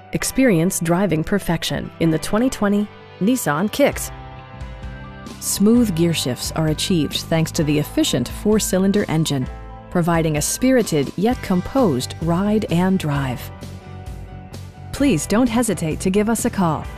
Experience driving perfection in the 2020 Nissan Kicks. Smooth gear shifts are achieved thanks to the efficient 4-cylinder engine, providing a spirited yet composed ride and drive. Please don't hesitate to give us a call.